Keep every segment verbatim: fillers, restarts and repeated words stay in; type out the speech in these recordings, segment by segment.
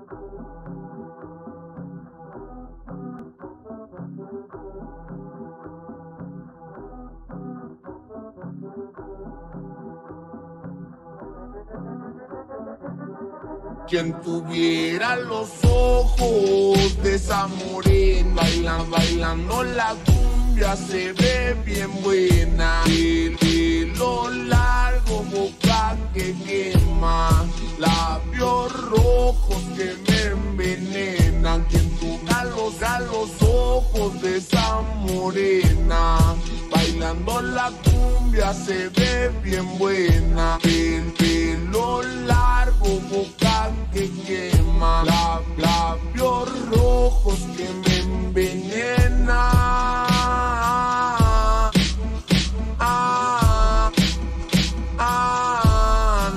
Quien tuviera los ojos de esa morena, bailando, bailando la cumbia se ve bien buena. El pelo largo, boca que quema, labios rojos que me envenenan. Quien tuviera los, a los ojos de esa morena, bailando la cumbia se ve bien buena. El pelo largo, boca que quema, la, labios rojos que me envenenan. Ah, ah,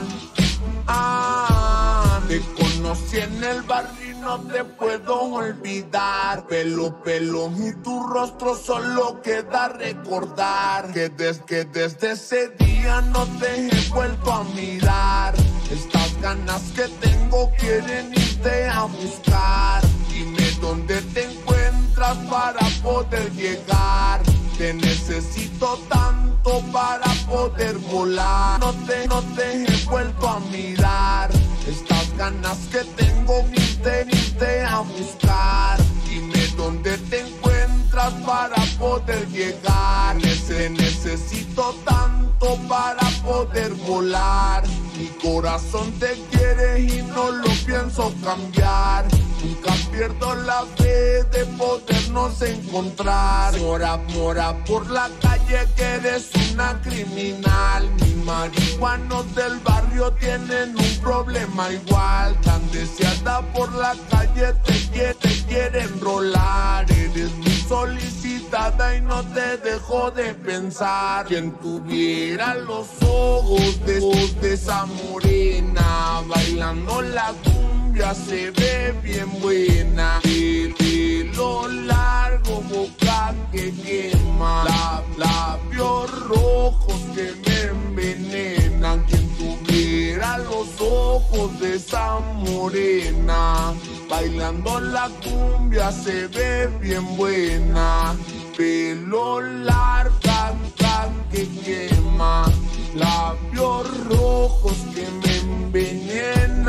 ah. Te conocí en el barrio y no te puedo olvidar. Pelo, pelo y tu rostro solo queda recordar que desde, que desde ese día no te he vuelto a mirar. Estas ganas que tengo quieren irte a buscar. Dime dónde te encuentras para poder llegar. Te necesito tanto para poder volar. No te, no te he vuelto a mirar. Estas ganas que tengo irte, irte a buscar. Dime dónde te encuentras para poder llegar. Te necesito tanto para poder volar. Mi corazón te quiere y no lo pienso cambiar. Nunca pierdo la fe de podernos encontrar. Mora, mora por la calle que eres una criminal. Mis marihuanos del barrio tienen un problema igual. Tan deseada por la calle te, quiere, te quieren rolar. Eres muy solicitada y no te dejo de pensar. Quien tuviera los ojos de, de esa morena, bailando la cumbia se ve bien buena. El pelo largo, boca que quema, la, labios rojos que me envenenan. Quien tuviera los ojos de esa morena, bailando la cumbia se ve bien buena. Pelo largo que quema, labios rojos que me envenenan.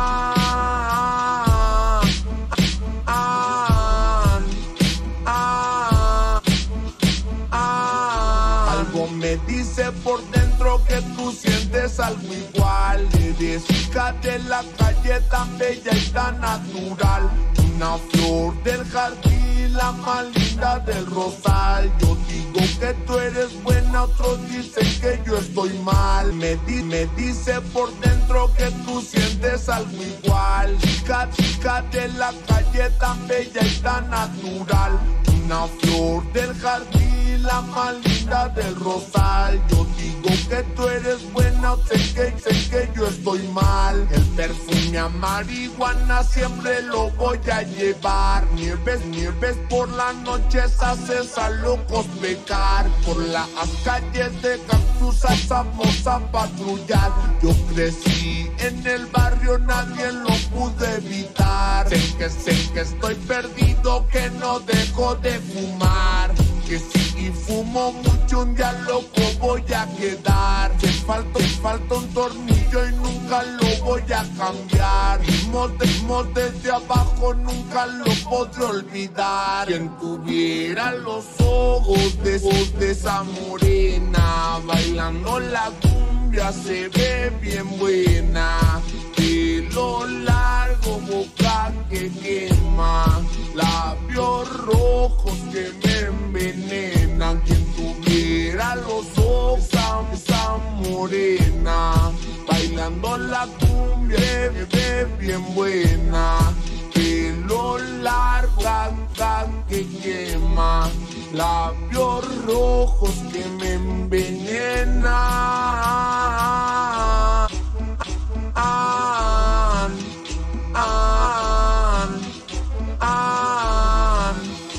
Ah, ah, ah. Algo me dice por dentro que tú sientes algo igual. Eres hija de la calle, tan bella y tan natural. Una flor del jardín, la más linda del rosal. Yo digo que tú eres buena, otros dicen que yo estoy mal. Me, di me dice por dentro que tú sientes algo igual. Chica, chica de la calle, tan bella y tan natural. Una flor del jardín, la más linda del rosal. Yo digo que tú eres buena, sé que, sé que yo estoy mal. El perfume a marihuana siempre lo voy a llevar. Nieves, nieves por la noche haces a locos pecar. Por las calles de Cactus vamos a patrullar. Yo crecí en el barrio, nadie lo pude evitar. Sé que, sé que estoy perdido, que no dejo de fumar. Que si fumo mucho un día loco voy a quedar. Te falta, te falta un tornillo y nunca lo voy a cambiar. Vimos, vimos desde abajo, nunca lo podré olvidar. Quien tuviera los ojos de, de esa morena, bailando la cumbia se ve bien buena. Pelo largo, boca que quema, labios rojos que me envenenan. Quien tuviera los ojos de esa morena, bailando la cumbia se ve bien buena. Pelo largo, que quema, labios rojos que me envenenan. Ah, ah, ah.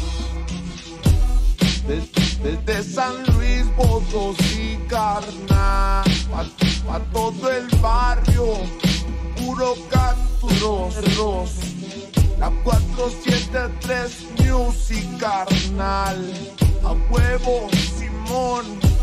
Desde, desde San Luis Potosí, carnal, pa, pa todo el barrio, puro Cactus Ros. La cuatro siete tres Music, carnal. A huevo, Simón.